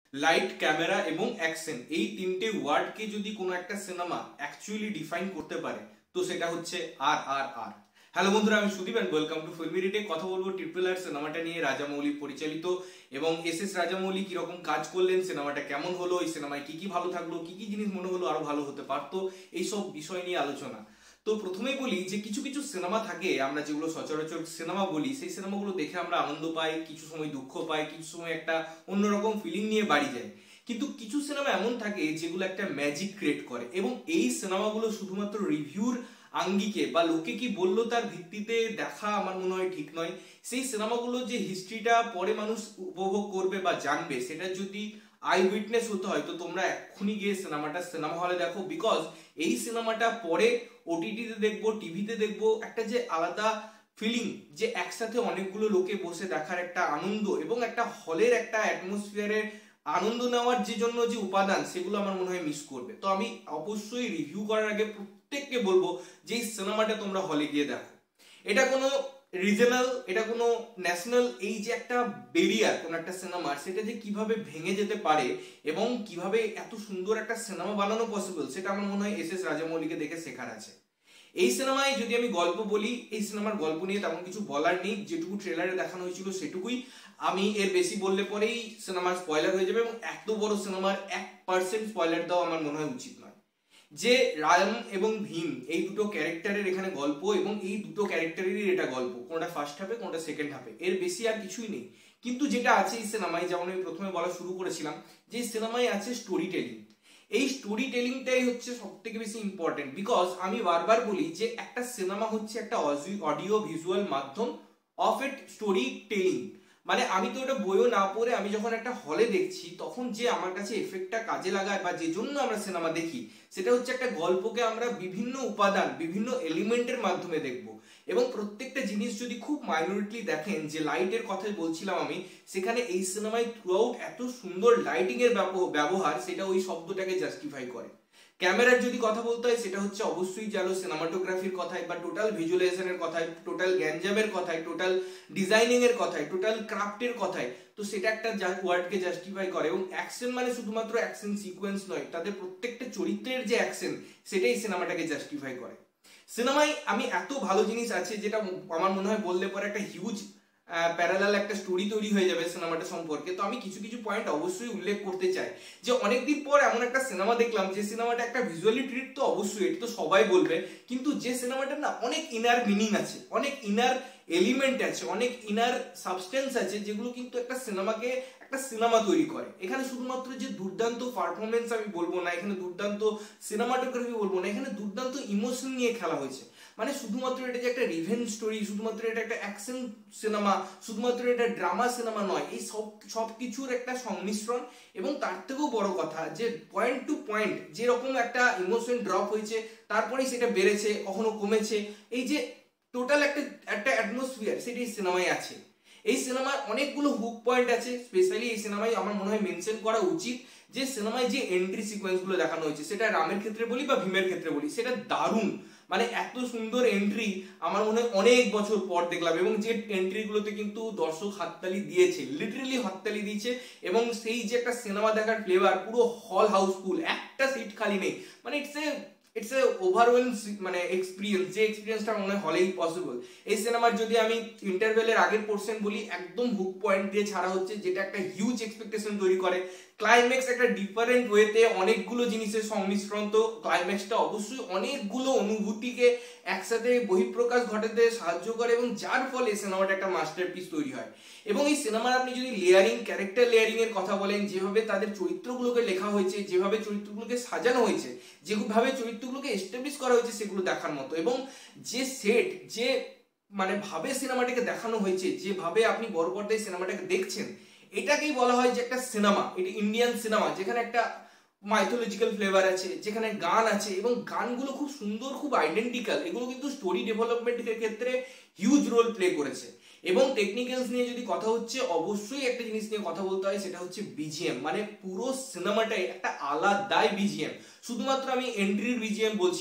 Light, camera এবং action, এই তিনটে ওয়ার্ডকে যদি কোনো একটা সিনেমা অ্যাকচুয়ালি ডিফাইন করতে পারে তো সেটা হচ্ছে RRR। হ্যালো বন্ধুরা, আমি Sudip and welcome to filmy retake. কথা বলবো RRR সিনেমাটা নিয়ে, রাজামৌলি পরিচালিত এবং এস রাজামৌলি কিরকম কাজ করলেন, সিনেমাটা কেমন হলো, এই সিনেমায় কি কি ভালো থাকলো, কি কি জিনিস মনে হলো আরো ভালো হতে পারতো, এইসব বিষয় নিয়ে আলোচনা। তো প্রথমেই বলি যে কিছু কিছু সিনেমা থাকে আমরা যেগুলো সচরাচর সিনেমা বলি, সেই সিনেমাগুলো দেখে আমরা আনন্দ পাই, কিছু সময় দুঃখ পাই, কিছু সময় একটা অন্যরকম ফিলিং নিয়ে বাড়ি যায়। কিন্তু কিছু সিনেমা এমন থাকে যেগুলো একটা ম্যাজিক ক্রিয়েট করে, এবং এই সিনেমাগুলো শুধুমাত্র রিভিউর আঙ্গিকে বা লোকে কি বললো তার ভিত্তিতে দেখা আমার মনে হয় ঠিক নয়। সেই সিনেমাগুলো যে হিস্ট্রিটা পরে মানুষ উপভোগ করবে বা জানবে, সেটা যদি আই উইটনেস হতে হয় তো তোমরা এক্ষুনি গিয়ে সিনেমাটা সিনেমা হলে দেখো। বিকজ এই সিনেমাটা পরে ওটিটিতে দেখবো, টিভিতে দেখবো, একটা যে আলাদা ফিলিং, যে একসাথে অনেকগুলো লোকে বসে দেখার একটা আনন্দ এবং একটা হলের একটা অ্যাটমসফিয়ারের আনন্দ নেওয়ার যে জন্য যে উপাদান, সেগুলো আমার মনে হয় মিস করবে। তো আমি অবশ্যই রিভিউ করার আগে প্রত্যেককে বলবো যে এই সিনেমাটা তোমরা হলে গিয়ে দেখো। এটা কোনো রিজনাল, এটা কোনো ন্যাশনাল, এই যে একটা বেরিয়ার কোন একটা সিনেমার, সেটা যে কিভাবে ভেঙে যেতে পারে এবং কিভাবে এত সুন্দর একটা সিনেমা বানানো পসিবল, সেটা আমার মনে হয় এস রাজামৌলিকে দেখে শেখার আছে। এই সিনেমায় যদি আমি গল্প বলি, এই সিনেমার গল্প নিয়ে তেমন কিছু বলার নেই, যেটুকু ট্রেলারে দেখানো হয়েছিল সেটুকুই। আমি এর বেশি বললে পরেই সিনেমার স্পয়লার হয়ে যাবে, এবং এত বড় সিনেমার 1% স্পয়লার দেওয়া আমার মনে হয় উচিত নয়। যে রাম এবং ভীম, এই দুটো ক্যারেক্টারের এখানে গল্প, এবং এই দুটো ক্যারেক্টারেরই এটা গল্প, কোনটা ফার্স্ট হাফে কোনটা সেকেন্ড হাফে, এর বেশি আর কিছুই নেই। কিন্তু যেটা আছে এই সিনেমায়, যেমন আমি প্রথমে বলা শুরু করেছিলাম, যে সিনেমায় আছে স্টোরি টেলিং। এই স্টোরি টেলিংটাই হচ্ছে সব থেকে বেশি ইম্পর্টেন্ট। বিকজ আমি বারবার বলি যে একটা সিনেমা হচ্ছে একটা অডিও ভিজুয়াল মাধ্যম অফ এট স্টোরি টেলিং। মানে আমি তো ওটা বইও না পড়ে আমি যখন একটা হলে দেখছি, তখন যে আমার কাছে এফেক্টটা কাজে লাগায় বা যে জন্য আমরা সিনেমা দেখি, সেটা হচ্ছে একটা গল্পকে আমরা বিভিন্ন উপাদান, বিভিন্ন এলিমেন্টের মাধ্যমে দেখব। এবং প্রত্যেকটা জিনিস যদি খুব মাইনরিটলি দেখেন, যে লাইটের কথাই বলছিলাম আমি, সেখানে এই সিনেমায় থ্রু আউট এত সুন্দর লাইটিং এর ব্যবহার, সেটা ওই শব্দটাকে জাস্টিফাই করে। ক্যামেরার যদি কথা বলতে হয়, সেটা হচ্ছে অবশ্যই জানো সিনেমাটোগ্রাফির কথায় বা টোটাল ভিজুয়ালাইজেশনের কথায়, টোটাল গ্যাঞ্জামের কথায়, টোটাল ডিজাইনিং এর কথায়, টোটাল ক্রাফটের কথায়, তো সেটা একটা ওয়ার্ডকে জাস্টিফাই করে। এবং অ্যাকশন মানে শুধুমাত্র অ্যাকশন সিকোয়েন্স নয়, তাদের প্রত্যেকটা চরিত্রের যে অ্যাকশন, সেটাই সিনেমাটাকে জাস্টিফাই করে। সিনেমায় আমি এত ভালো জিনিস আছে যেটা আমার মনে হয় বললে পরে একটা হিউজ প্যারালাল একটা স্টোরি তৈরি হয়ে যাবে সিনেমাটা সম্পর্কে। তো আমি কিছু কিছু পয়েন্ট অবশ্যই উল্লেখ করতে চাই, যে অনেকদিন পর এমন একটা সিনেমা দেখলাম, যে সিনেমাটা একটা ভিজুয়ালি ট্রিট তো অবশ্যই, এটা তো সবাই বলবে, কিন্তু যে সিনেমাটার না অনেক ইনার মিনিং আছে, অনেক ইনার এলিমেন্ট আছে, অনেক ইনার সাবস্টেন্স আছে, যেগুলো কিন্তু একটা সিনেমাকে একটা সিনেমা তৈরি করে। এখানে শুধুমাত্র যে দুর্দান্ত পারফরমেন্স আমি বলবো না, এখানে দুর্দান্ত সিনেমাটোগ্রাফি বলবো না, এখানে দুর্দান্ত ইমোশন নিয়ে খেলা হয়েছে। মানে শুধুমাত্র এটা যে একটা রিভেঞ্জ স্টোরি, শুধুমাত্র এটা একটা অ্যাকশন সিনেমা, শুধুমাত্র এটা ড্রামা সিনেমা নয়, এই সব কিছুর একটা সংমিশ্রণ। এবং তার থেকেও বড় কথা, যে পয়েন্ট টু পয়েন্ট যেরকম একটা ইমোশন ড্রপ হয়েছে, তারপরেই সেটা বেড়েছে, কখনো কমেছে, এই যে টোটাল একটা একটা অ্যাটমসফিয়ার, সেটি সিনেমায় আছে। এই সিনেমার অনেকগুলো হুক পয়েন্ট আছে। স্পেশালি এই সিনেমায় আমার মনে হয় মেনশন করা উচিত, যে সিনেমায় যে এন্ট্রি সিকোয়েন্স গুলো দেখানো হয়েছে, সেটা রামের ক্ষেত্রে বলি বা ভীমের ক্ষেত্রে বলি, সেটা দারুণ। মানে এত সুন্দর এন্ট্রি আমার মনে হয় অনেক বছর পর দেখলাম, এবং যে এন্ট্রি গুলোতে কিন্তু দর্শক হাততালি দিয়েছে, লিটারেলি হাততালি দিয়েছে। এবং সেই যে একটা সিনেমা দেখার ফ্লেভার, পুরো হল হাউসফুল, একটা সিট খালি নেই। মানে ইটস এ ওভারওয়েল মানে এক্সপিরিয়েন্স, যে এক্সপিরিয়েন্সটা মনে হয় হলেই পসিবল। এই সিনেমার যদি আমি ইন্টারভেলের আগের পোর্শন বলি, একদম হুক পয়েন্ট দিয়ে ছাড়া হচ্ছে, যেটা একটা হিউজ এক্সপেকটেশন তৈরি করে। ক্লাইম্যাক্স একটা ডিফারেন্ট ওয়েতে, অনেকগুলো জিনিসের সংমিশ্রণ। তো ক্লাইম্যাক্সটা অবশ্যই অনেকগুলো অনুভূতিকে একসাথে বহিঃপ্রকাশ ঘটাতে সাহায্য করে, এবং যার ফলে সিনেমাটা একটা মাস্টারপিস তৈরি হয়। এবং এই সিনেমার আপনি যদি লেয়ারিং, ক্যারেক্টার লেয়ারিং এর কথা বলেন, যেভাবে তাদের চরিত্রগুলোকে লেখা হয়েছে, যেভাবে চরিত্রগুলোকে সাজানো হয়েছে, যেভাবে চরিত্রগুলোকে এস্টাবলিশ করা হয়েছে, সেগুলো দেখার মতো। এবং যে সেট, যে মানে ভাবে সিনেমাটাকে দেখানো হয়েছে, যেভাবে আপনি বড় পর্দায় সিনেমাটাকে দেখছেন, এটাকেই বলা হয় যে একটা সিনেমা। এটা ইন্ডিয়ান সিনেমা, যেখানে একটা মাইথোলজিক্যাল ফ্লেভার আছে, যেখানে গান আছে, এবং গানগুলো খুব সুন্দর, খুব আইডেন্টিক্যাল। এগুলো কিন্তু স্টোরি ডেভেলপমেন্টের ক্ষেত্রে হিউজ রোল প্লে করেছে। এবং টেকনিক্যালস নিয়ে যদি কথা হচ্ছে, অবশ্যই একটা জিনিস নিয়ে কথা বলতে হয়, সেটা হচ্ছে বিজিএম। মানে পুরো সিনেমাটাই একটা আলাদাই বিজিএম। শুধুমাত্র আমি এন্ট্রির বিজিএম বলছি না,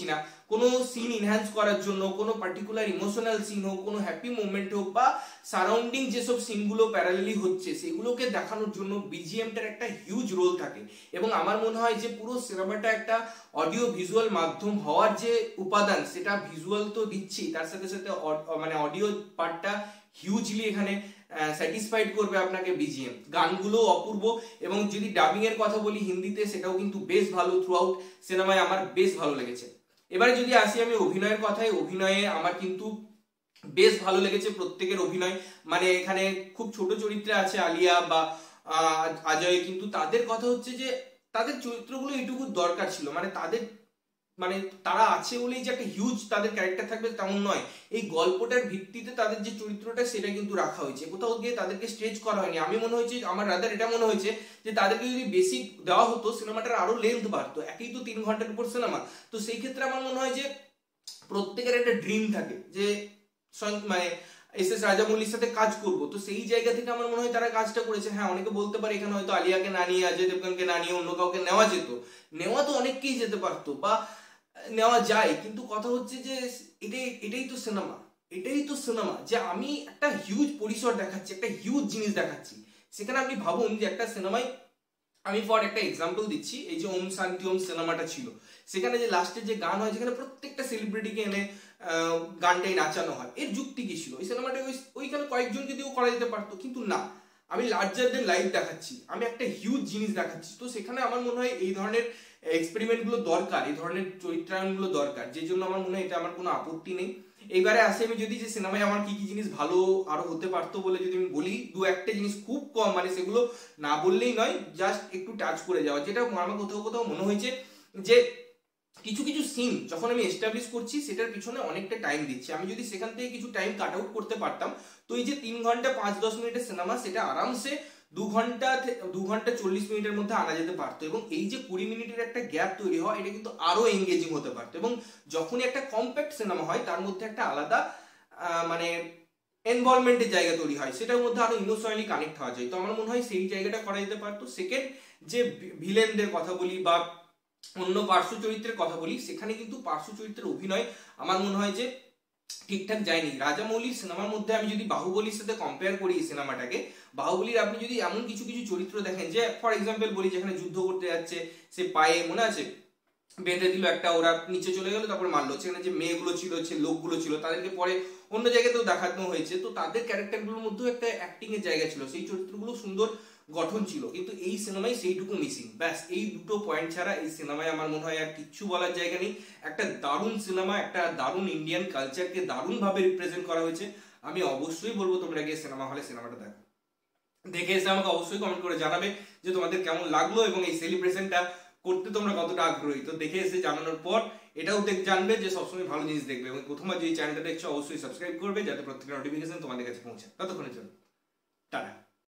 কোনো সিন ইনহ্যান্স করার জন্য, কোনো পার্টিকুলার ইমোশনাল সিন হোক, কোনো হ্যাপি মোমেন্ট হোক, বা সারাউন্ডিং যেসব সিনগুলো প্যারালালি হচ্ছে সেগুলোকে দেখানোর জন্য বিজিএমটার একটা হিউজ রোল থাকে। এবং আমার মনে হয় যে পুরো সিনেমাটা একটা অডিও ভিজুয়াল মাধ্যম হওয়ার যে উপাদান, সেটা ভিজুয়াল তো দিচ্ছি, তার সাথে সাথে মানে অডিও পার্টটা হিউজলি এখানে স্যাটিসফাইড করবে আপনাকে বিজিএম। গানগুলো অপূর্ব, এবং যদি ডাবিং এর কথা বলি হিন্দিতে, সেটাও কিন্তু বেশ ভালো। থ্রু আউট সিনেমায় আমার বেশ ভালো লেগেছে। এবারে যদি আসি আমি অভিনয়ের কথায়, অভিনয়ে আমার কিন্তু বেশ ভালো লেগেছে প্রত্যেকের অভিনয়। মানে এখানে খুব ছোট চরিত্রে আছে আলিয়া বা অজয়, কিন্তু তাদের কথা হচ্ছে যে তাদের চরিত্রগুলো এইটুকু দরকার ছিল। মানে তারা আছে বলেই যে একটা হিউজ তাদের ক্যারেক্টার থাকবে তেমন নয়। এই গল্পটার ভিত্তিতে তাদের যে চরিত্রটা সেটা কিন্তু রাখা হয়েছে, কোথাও গিয়ে তাদেরকে স্ট্রেচ করা হয়নি। আমি মনে হয়েছে, আমার রাদার এটা মনে হয়েছে যে তাদেরকে যদি বেশি দেওয়া হতো সিনেমাটার আরো লেন্থ বাড়তো। একই তো 3 ঘন্টার উপর সিনেমা, তো সেই ক্ষেত্রে আমার মনে হয় যে প্রত্যেকের একটা ড্রিম থাকে যে মানে এস রাজামৌলির সাথে কাজ করব, তো সেই জায়গা থেকে আমার মনে হয় তারা কাজটা করেছে। হ্যাঁ, অনেকে বলতে পারে এখানে হয়তো আলিয়াকে না নিয়ে অজয় দেবগনকে না নিয়ে অন্য কাউকে নেওয়া যেত, নেওয়া তো অনেককেই যেতে পারতো বা নেওয়া যায়, কিন্তু কথা হচ্ছে যে এটাই তো সিনেমা, এটাই তো সিনেমা যে আমি একটা হিউজ পরিসর দেখাচ্ছি, একটা হিউজ জিনিস দেখাচ্ছি। সেখানে আপনি ভাবুন যে একটা সিনেমায়, আমি ফর একটা এক্সাম্পল দিচ্ছি, এই যে ওম শান্তি ওম সিনেমাটা ছিল, সেখানে যে লাস্টে যে গান হয়, যেখানে প্রত্যেকটা সেলিব্রিটিকে এনে গানটাই নাচানো হয়, এর যুক্তি কি ছিল? ওই সিনেমাটা ওইখানে কয়েকজনকে দিয়েও করা যেতে পারতো, কিন্তু না, আমি লার্জার দেন লাইফ দেখাচ্ছি, আমি একটা হিউজ জিনিস দেখাচ্ছি। তো সেখানে আমার মনে হয় এই ধরনের এক্সপেরিমেন্ট গুলো দরকার, এই ধরনের চরিত্রায়ন গুলো দরকার, যে জন্য আমার মনে হয় এটা আমার কোনো আপত্তি নেই। এইবারে আসে আমি যদি যে সিনেমায় আমার কি কি জিনিস ভালো আরো হতে পারতো বলে যদি আমি বলি, দু একটা জিনিস খুব কম, মানে সেগুলো না বললেই নয়, জাস্ট একটু টাচ করে যাওয়া, যেটা আমার কোথাও কোথাও মনে হয়েছে যে কিছু কিছু সিন যখন আমি এস্টাবলিশ করছি সেটার পিছনে অনেকটা টাইম দিচ্ছি, আমি যদি সেখান থেকে কিছু টাইম কাট আউট করতে পারতাম, তো এই যে 3 ঘন্টা 5-10 মিনিটের সিনেমা, সেটা আরামসে 2 ঘন্টা 40 মিনিটের মধ্যে আনা যেতে পারতো। এবং এই যে 20 মিনিটের একটা গ্যাপ তৈরি হয়, এটা কিন্তু আরো এঙ্গেজিং হতে পারতো। এবং যখনই একটা কম্প্যাক্ট সিনেমা হয়, তার মধ্যে একটা আলাদা মানে ইনভলভমেন্টের জায়গা তৈরি হয়, সেটার মধ্যে আরো ইমোশনালি কানেক্ট হওয়া যায়। তো আমার মনে হয় সেই জায়গাটা করা যেতে পারতো। সেকেন্ড, যে ভিলেনদের কথা বলি বা অন্য পার্শ্ব চরিত্রের কথা বলি, সেখানে কিন্তু পার্শ্ব চরিত্রের অভিনয় আমার মনে হয় যে ঠিকঠাক যায়নি। রাজামৌলির সিনেমার মধ্যে আমি যদি বাহুবলীর সাথে কম্পেয়ার করি এই সিনেমাটাকে, বাহুবলীর আপনি যদি এমন কিছু কিছু চরিত্র দেখেন, যে ফর এক্সাম্পল বলি, যেখানে যুদ্ধ করতে যাচ্ছে, সে পায়ে মনে আছে বেঁধে দিল একটা, ওরা নিচে চলে গেল, তারপরে মারলো, সেখানে যে মেয়েগুলো ছিল, সে লোকগুলো ছিল, তাদেরকে পরে অন্য জায়গাতেও দেখানো হয়েছে, তো তাদের ক্যারেক্টারগুলোর মধ্যেও একটা অ্যাক্টিং এর জায়গা ছিল, সেই চরিত্রগুলো সুন্দর গঠন ছিল, কিন্তু এই সিনেমায় সেইটুকু মিসিং। ব্যাস এই দুটো পয়েন্ট ছাড়া এই সিনেমায় আমার মনে হয় আর কিচ্ছু বলার জায়গা নেই। একটা দারুণ সিনেমা, একটা দারুণ ইন্ডিয়ান কালচারকে দারুণ ভাবে রিপ্রেজেন্ট করা হয়েছে। আমি অবশ্যই বলবো তোমরা গিয়ে সিনেমা হলে সিনেমাটা দেখো, দেখে এসে আমাকে অবশ্যই কমেন্ট করে জানাবে যে তোমাদের কেমন লাগলো এবং এই সেলিব্রেশনটা করতে তোমরা কতটা আগ্রহী। তো দেখে এসে জানানোর পর এটাও জানবে যে সবসময় ভালো জিনিস দেখবে, এবং প্রথমবার যে চ্যানেলটা দেখছো অবশ্যই সাবস্ক্রাইব করবে, যাতে প্রত্যেকটা নোটিফিকেশন তোমাদের কাছে পৌঁছায়। ততক্ষণের জন্য টাটা।